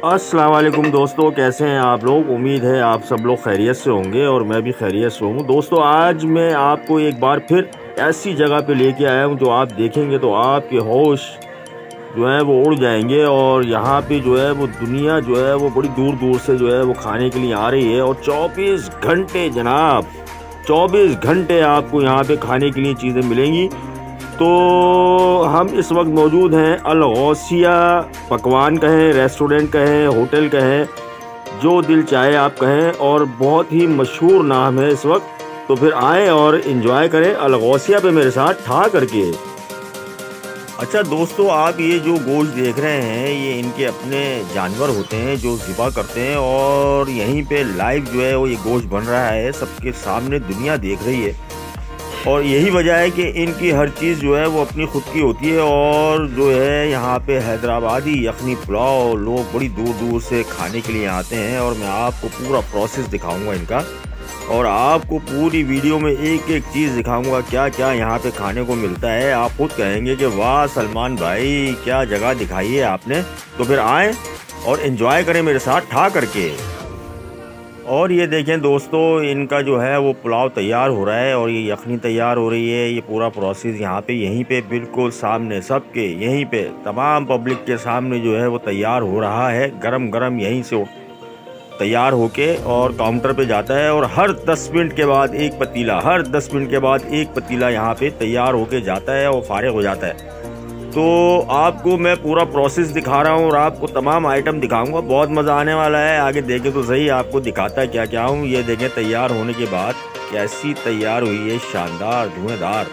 अस्सलाम वालेकुम दोस्तों, कैसे हैं आप लोग। उम्मीद है आप सब लोग खैरियत से होंगे और मैं भी खैरियत से हूँ। दोस्तों, आज मैं आपको एक बार फिर ऐसी जगह पे लेके आया हूँ जो आप देखेंगे तो आपके होश जो है वो उड़ जाएंगे। और यहाँ पे जो है वो दुनिया जो है वो बड़ी दूर दूर से जो है वो खाने के लिए आ रही है। और 24 घंटे जनाब, 24 घंटे आपको यहाँ पे खाने के लिए चीज़ें मिलेंगी। तो हम इस वक्त मौजूद हैं अल गौसिया पकवान कहें, रेस्टोरेंट कहें, होटल कहें, जो दिल चाहे आप कहें, और बहुत ही मशहूर नाम है इस वक्त। तो फिर आएँ और इन्जॉय करें अल गौसिया पे मेरे साथ ठा करके। अच्छा दोस्तों, आप ये जो गोश्त देख रहे हैं ये इनके अपने जानवर होते हैं जो ज़िबा करते हैं, और यहीं पे लाइव जो है वो ये गोश्त बन रहा है, सबके सामने दुनिया देख रही है। और यही वजह है कि इनकी हर चीज़ जो है वो अपनी खुद की होती है। और जो है यहाँ पे हैदराबादी यखनी पुलाव लोग बड़ी दूर दूर से खाने के लिए आते हैं। और मैं आपको पूरा प्रोसेस दिखाऊंगा इनका, और आपको पूरी वीडियो में एक एक चीज़ दिखाऊंगा क्या क्या यहाँ पे खाने को मिलता है। आप खुद कहेंगे कि वाह सलमान भाई, क्या जगह दिखाई है आपने। तो फिर आएँ और इन्जॉय करें मेरे साथ ठा करके। और ये देखें दोस्तों, इनका जो है वो पुलाव तैयार हो रहा है और ये यखनी तैयार हो रही है। ये पूरा प्रोसेस यहाँ पे यहीं पे बिल्कुल सामने सबके, यहीं पे तमाम पब्लिक के सामने जो है वो तैयार हो रहा है। गरम गरम यहीं से तैयार होके और काउंटर पे जाता है। और हर 10 मिनट के बाद एक पतीला, हर 10 मिनट के बाद एक पतीला यहाँ पे तैयार होके जाता है और फारिग हो जाता है। तो आपको मैं पूरा प्रोसेस दिखा रहा हूँ और आपको तमाम आइटम दिखाऊंगा। बहुत मज़ा आने वाला है। आगे देखें तो सही, आपको दिखाता है क्या क्या हूँ। ये देखें तैयार होने के बाद कैसी तैयार हुई है, शानदार धुआंधार।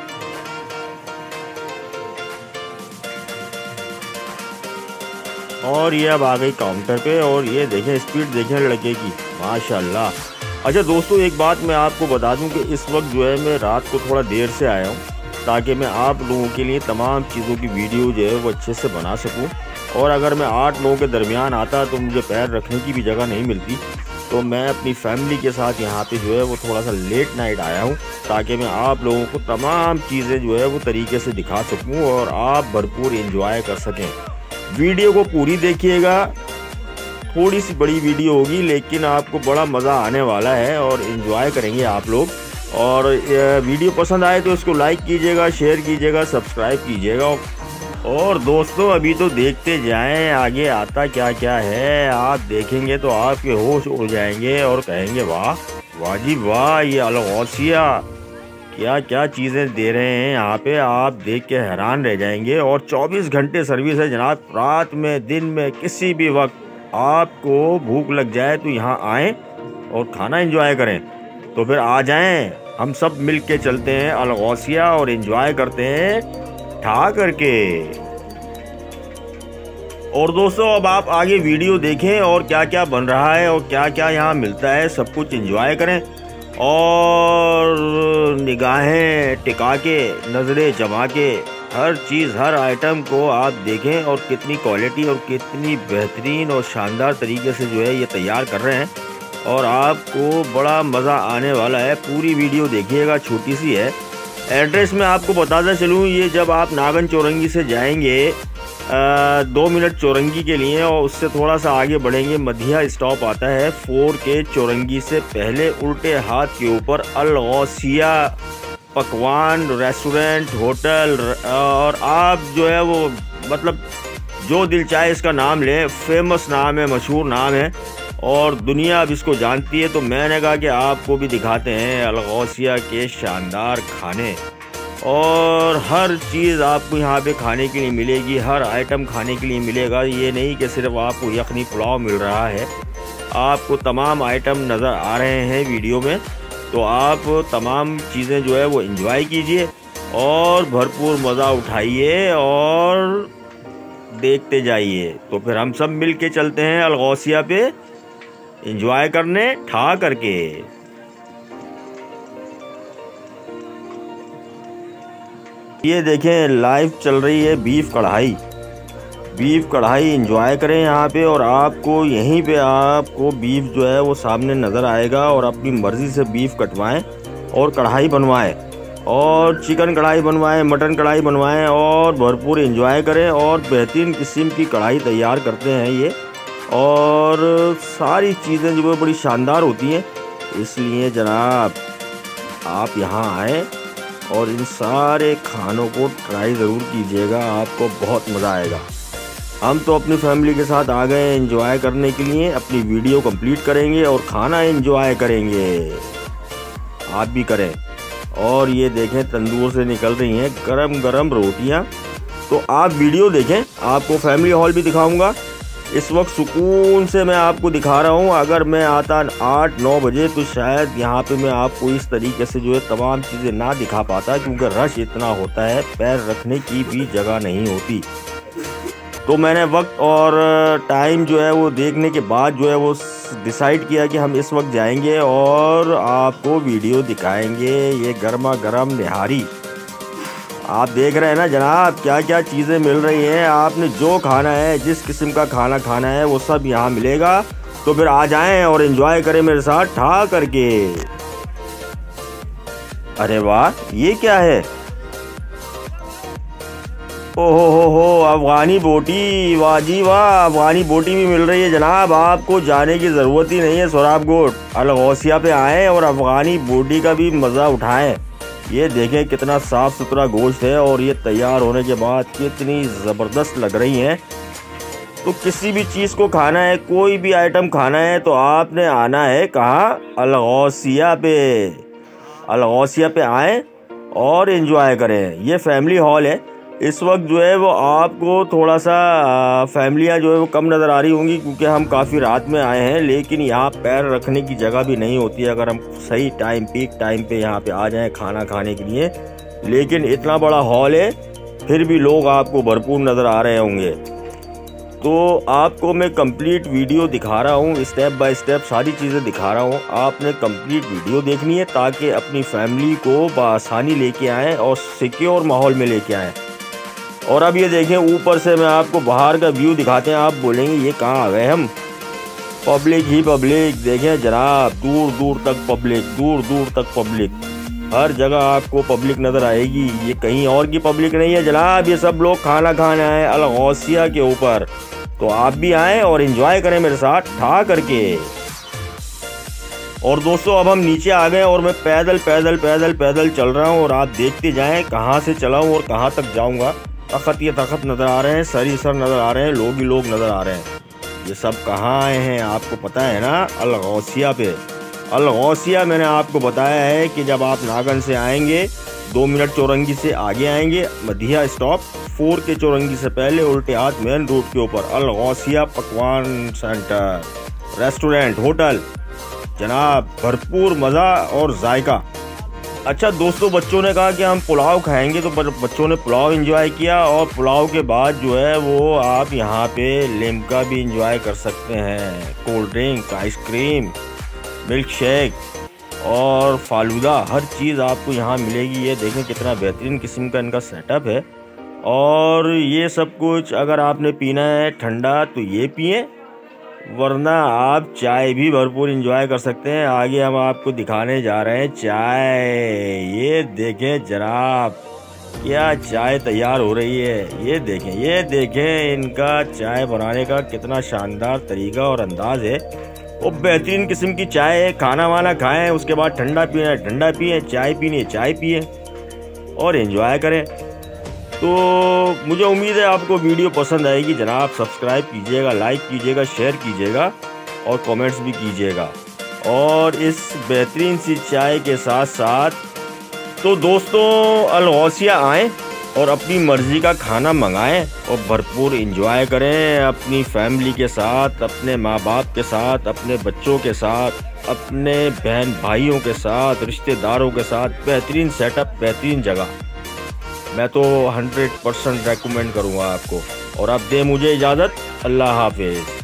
और ये अब आ गई काउंटर पे, और ये देखें स्पीड देखें लड़के की, माशाल्लाह। अच्छा दोस्तों, एक बात मैं आपको बता दूं कि इस वक्त जो है मैं रात को थोड़ा देर से आया हूँ ताकि मैं आप लोगों के लिए तमाम चीज़ों की वीडियो जो है वो अच्छे से बना सकूं। और अगर मैं 8 लोगों के दरमियान आता तो मुझे पैर रखने की भी जगह नहीं मिलती। तो मैं अपनी फैमिली के साथ यहाँ पे जो है वो थोड़ा सा लेट नाइट आया हूँ ताकि मैं आप लोगों को तमाम चीज़ें जो है वो तरीके से दिखा सकूँ और आप भरपूर इंजॉय कर सकें। वीडियो को पूरी देखिएगा, थोड़ी सी बड़ी वीडियो होगी लेकिन आपको बड़ा मज़ा आने वाला है और इन्जॉय करेंगे आप लोग। और वीडियो पसंद आए तो इसको लाइक कीजिएगा, शेयर कीजिएगा, सब्सक्राइब कीजिएगा। और दोस्तों अभी तो देखते जाएं आगे आता क्या क्या है। आप देखेंगे तो आपके होश उड़ जाएंगे और कहेंगे वाह वाह जी वाह, ये अल गौसिया क्या क्या चीज़ें दे रहे हैं यहाँ पे। आप देख के हैरान रह जाएंगे। और 24 घंटे सर्विस है जनाब, रात में दिन में किसी भी वक्त आपको भूख लग जाए तो यहाँ आएँ और खाना एंजॉय करें। तो फिर आ जाएं, हम सब मिल के चलते हैं अल गौसिया और एंजॉय करते हैं ठा करके। और दोस्तों अब आप आगे वीडियो देखें और क्या क्या बन रहा है और क्या क्या यहाँ मिलता है, सब कुछ एंजॉय करें। और निगाहें टिका के, नज़रें जमा के हर चीज़, हर आइटम को आप देखें और कितनी क्वालिटी और कितनी बेहतरीन और शानदार तरीके से जो है ये तैयार कर रहे हैं। और आपको बड़ा मज़ा आने वाला है। पूरी वीडियो देखिएगा, छोटी सी है। एड्रेस में आपको बताता चलूँ, ये जब आप नागन चौरंगी से जाएंगे 2 मिनट चौरंगी के लिए और उससे थोड़ा सा आगे बढ़ेंगे, मधिया स्टॉप आता है 4 के चौरंगी से पहले उल्टे हाथ के ऊपर अल गौसिया पकवान रेस्टोरेंट होटल। और आप जो है वो मतलब जो दिल चाहे इसका नाम लें, फेमस नाम है, मशहूर नाम है और दुनिया अब इसको जानती है। तो मैंने कहा कि आपको भी दिखाते हैं अल गौसिया के शानदार खाने। और हर चीज़ आपको यहाँ पे खाने के लिए मिलेगी, हर आइटम खाने के लिए मिलेगा। ये नहीं कि सिर्फ आपको यखनी पुलाव मिल रहा है, आपको तमाम आइटम नज़र आ रहे हैं वीडियो में। तो आप तमाम चीज़ें जो है वो एंजॉय कीजिए और भरपूर मज़ा उठाइए और देखते जाइए। तो फिर हम सब मिल के चलते हैं अल गौसिया पे एंजॉय करने ठा करके। ये देखें लाइव चल रही है बीफ कढ़ाई एंजॉय करें यहाँ पे। और आपको यहीं पे आपको बीफ जो है वो सामने नज़र आएगा और अपनी मर्ज़ी से बीफ कटवाएं और कढ़ाई बनवाएं और चिकन कढ़ाई बनवाएं, मटन कढ़ाई बनवाएं और भरपूर एंजॉय करें। और बेहतरीन किस्म की कढ़ाई तैयार करते हैं ये। और सारी चीज़ें जो है बड़ी शानदार होती हैं। इसलिए जनाब आप यहाँ आएँ और इन सारे खानों को ट्राई ज़रूर कीजिएगा, आपको बहुत मज़ा आएगा। हम तो अपनी फैमिली के साथ आ गए एंजॉय करने के लिए, अपनी वीडियो कंप्लीट करेंगे और खाना एंजॉय करेंगे, आप भी करें। और ये देखें तंदूर से निकल रही हैं गरम गरम रोटियां। तो आप वीडियो देखें, आपको फैमिली हॉल भी दिखाऊंगा। इस वक्त सुकून से मैं आपको दिखा रहा हूं। अगर मैं आता 8-9 बजे तो शायद यहाँ पे मैं आपको इस तरीके से जो है तमाम चीज़ें ना दिखा पाता, क्योंकि रश इतना होता है, पैर रखने की भी जगह नहीं होती। तो मैंने वक्त और टाइम जो है वो देखने के बाद जो है वो डिसाइड किया कि हम इस वक्त जाएंगे और आपको वीडियो दिखाएंगे। ये गर्मा गर्म निहारी आप देख रहे हैं ना जनाब, क्या क्या चीज़ें मिल रही हैं। आपने जो खाना है, जिस किस्म का खाना खाना है, वो सब यहाँ मिलेगा। तो फिर आ जाएं और एंजॉय करें मेरे साथ ठा करके। अरे वाह, ये क्या है? ओहो हो, अफगानी बोटी, वाह जी वाह, अफगानी बोटी भी मिल रही है जनाब। आपको जाने की ज़रूरत ही नहीं है सोराब गोट, अल गौसिया पे आएँ और अफगानी बोटी का भी मज़ा उठाएं। ये देखें कितना साफ़ सुथरा गोश्त है और ये तैयार होने के बाद कितनी ज़बरदस्त लग रही हैं। तो किसी भी चीज़ को खाना है, कोई भी आइटम खाना है, तो आपने आना है कहाँ? अल गौसिया पे। अल गौसिया पे आएँ और एंजॉय करें। ये फैमिली हॉल है। इस वक्त जो है वो आपको थोड़ा सा फैमिलियाँ जो है वो कम नज़र आ रही होंगी, क्योंकि हम काफ़ी रात में आए हैं। लेकिन यहाँ पैर रखने की जगह भी नहीं होती है अगर हम सही टाइम, पीक टाइम पे यहाँ पे आ जाएं खाना खाने के लिए। लेकिन इतना बड़ा हॉल है, फिर भी लोग आपको भरपूर नज़र आ रहे होंगे। तो आपको मैं कंप्लीट वीडियो दिखा रहा हूँ, स्टेप बाय स्टेप सारी चीज़ें दिखा रहा हूँ। आपने कंप्लीट वीडियो देखनी है ताकि अपनी फैमिली को बआसानी लेके आएँ और सिक्योर माहौल में लेके आएँ। और अब ये देखें, ऊपर से मैं आपको बाहर का व्यू दिखाते हैं। आप बोलेंगे ये कहाँ आ गए हम? पब्लिक ही पब्लिक। देखें जनाब, दूर दूर तक पब्लिक, दूर दूर तक पब्लिक, हर जगह आपको पब्लिक नज़र आएगी। ये कहीं और की पब्लिक नहीं है जनाब, ये सब लोग खाना खाने आए अल गौसिया के ऊपर। तो आप भी आएँ और एंजॉय करें मेरे साथ ठा करके। और दोस्तों अब हम नीचे आ गए और मैं पैदल पैदल पैदल पैदल चल रहा हूँ और आप देखते जाएँ कहाँ से चला हूँ और कहाँ तक जाऊँगा। तखत ये तखत नज़र आ रहे हैं, सर ही सर नज़र आ रहे हैं, लोग ही लोग नज़र आ रहे हैं। ये सब कहाँ आए हैं आपको पता है ना? अल गौसिया पे। अल गौसिया मैंने आपको बताया है कि जब आप नागन से आएंगे 2 मिनट चौरंगी से आगे आएंगे, मधिया स्टॉप 4 के चौरंगी से पहले उल्टे हाथ मेन रोड के ऊपर अल गौसिया पकवान सेंटर, रेस्टोरेंट, होटल जनाब, भरपूर मज़ा और जायका। अच्छा दोस्तों, बच्चों ने कहा कि हम पुलाव खाएंगे, तो बच्चों ने पुलाव एंजॉय किया। और पुलाव के बाद जो है वो आप यहाँ पे लिम्का भी एंजॉय कर सकते हैं, cold drink, ice cream, milkshake और फालूदा, हर चीज़ आपको यहाँ मिलेगी। ये देखें कितना बेहतरीन किस्म का इनका सेटअप है। और ये सब कुछ अगर आपने पीना है ठंडा तो ये पिए, वरना आप चाय भी भरपूर एंजॉय कर सकते हैं। आगे हम आपको दिखाने जा रहे हैं चाय। ये देखें जनाब, क्या चाय तैयार हो रही है। ये देखें इनका चाय बनाने का कितना शानदार तरीका और अंदाज है। वो बेहतरीन किस्म की चाय है। खाना वाना खाएं, उसके बाद ठंडा पीना है ठंडा पिए, चाय पीनी है चाय पिए और एंजॉय करें। तो मुझे उम्मीद है आपको वीडियो पसंद आएगी जनाब। सब्सक्राइब कीजिएगा, लाइक कीजिएगा, शेयर कीजिएगा और कमेंट्स भी कीजिएगा। और इस बेहतरीन सी चाय के साथ साथ तो दोस्तों अल गौसिया आएँ और अपनी मर्ज़ी का खाना मंगाएं और भरपूर एंजॉय करें अपनी फैमिली के साथ, अपने माँ बाप के साथ, अपने बच्चों के साथ, अपने बहन भाइयों के साथ, रिश्तेदारों के साथ। बेहतरीन सेटअप, बेहतरीन जगह। मैं तो 100% रेकमेंड करूँगा आपको। और अब दे मुझे इजाज़त। अल्लाह हाफिज़।